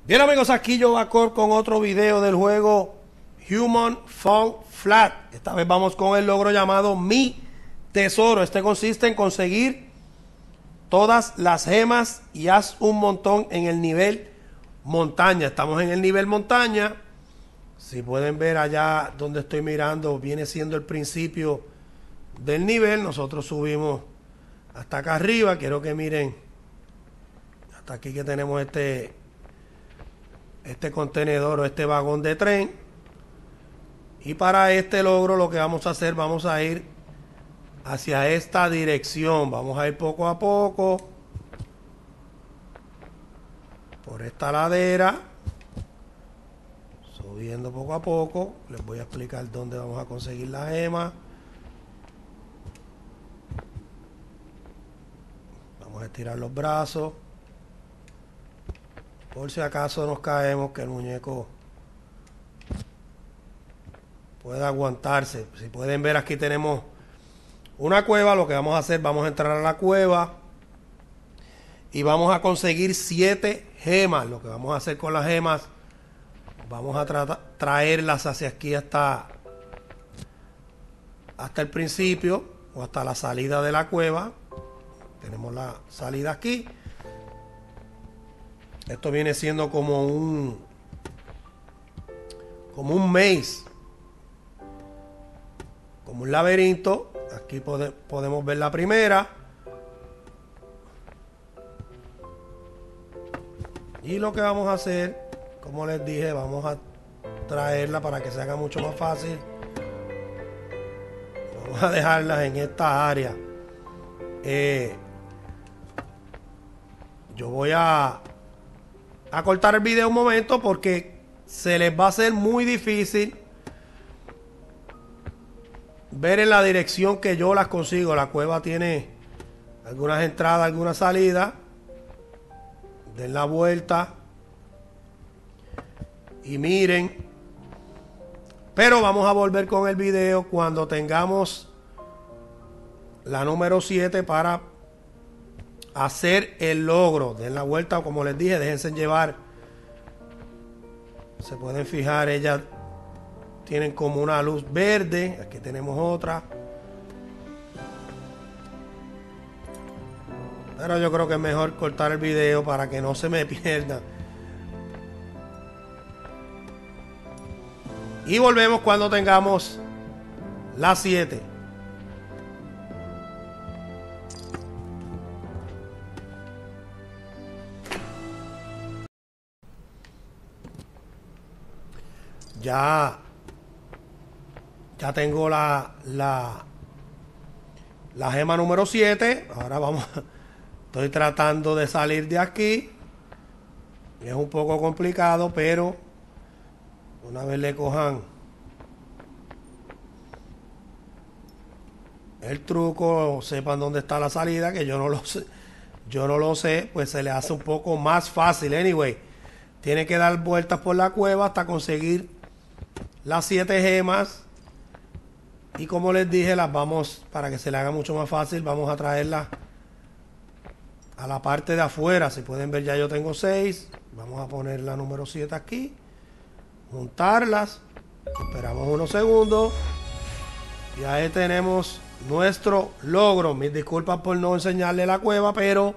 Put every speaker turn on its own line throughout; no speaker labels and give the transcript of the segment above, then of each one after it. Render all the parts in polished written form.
Bien amigos, aquí yo Bacor con otro video del juego Human Fall Flat. Esta vez vamos con el logro llamado Mi Tesoro. Este consiste en conseguir todas las gemas y haz un montón en el nivel montaña. Estamos en el nivel montaña. Si pueden ver allá donde estoy mirando, viene siendo el principio del nivel. Nosotros subimos hasta acá arriba. Quiero que miren hasta aquí que tenemos este contenedor o este vagón de tren. Y para este logro lo que vamos a hacer, vamos a ir hacia esta dirección. Vamos a ir poco a poco por esta ladera, subiendo poco a poco. Les voy a explicar dónde vamos a conseguir la gema. Vamos a estirar los brazos por si acaso nos caemos, que el muñeco pueda aguantarse. Si pueden ver, aquí tenemos una cueva. Lo que vamos a hacer, vamos a entrar a la cueva y vamos a conseguir 7 gemas. Lo que vamos a hacer con las gemas, vamos a traerlas hacia aquí hasta el principio o hasta la salida de la cueva. Tenemos la salida aquí. Esto viene siendo como un maze, como un laberinto. Aquí podemos ver la primera. Y lo que vamos a hacer, como les dije, vamos a traerla para que se haga mucho más fácil. Vamos a dejarlas en esta área. Yo voy a cortar el video un momento porque se les va a hacer muy difícil ver en la dirección que yo las consigo. La cueva tiene algunas entradas, algunas salidas. Den la vuelta y miren. Pero vamos a volver con el video cuando tengamos la número 7 para hacer el logro. Den la vuelta, como les dije, déjense llevar. Se pueden fijar, ellas tienen como una luz verde. Aquí tenemos otra. Pero yo creo que es mejor cortar el video para que no se me pierda. Y volvemos cuando tengamos las 7. Ya tengo la gema número 7. Ahora estoy tratando de salir de aquí. Es un poco complicado, pero una vez le cojan el truco, sepan dónde está la salida, que yo no lo sé, pues se le hace un poco más fácil. Anyway, tiene que dar vueltas por la cueva hasta conseguir las 7 gemas. Y como les dije, las vamos, para que se le haga mucho más fácil, vamos a traerlas a la parte de afuera. Si pueden ver, ya yo tengo 6. Vamos a poner la número 7 aquí, juntarlas, esperamos unos segundos y ahí tenemos nuestro logro. Mis disculpas por no enseñarle la cueva, pero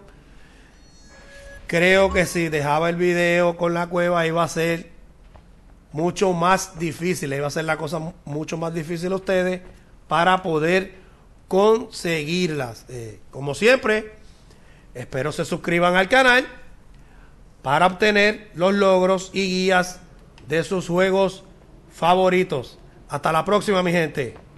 creo que si dejaba el video con la cueva iba a ser mucho más difícil, iba a ser la cosa mucho más difícil a ustedes para poder conseguirlas. Como siempre, espero se suscriban al canal para obtener los logros y guías de sus juegos favoritos. Hasta la próxima, mi gente.